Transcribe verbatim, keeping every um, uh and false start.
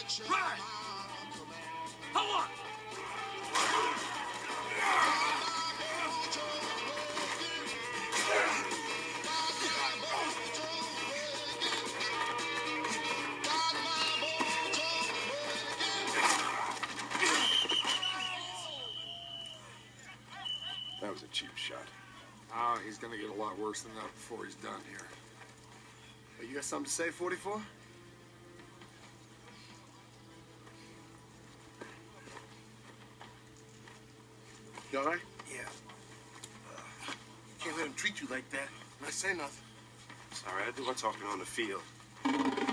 Right! Come on! That was a cheap shot. Ah, he's gonna get a lot worse than that before he's done here. Hey, you got something to say, forty-four? You all right? Yeah. Uh, you can't let him treat you like that. Not say nothing. Sorry, I do my talking on the field.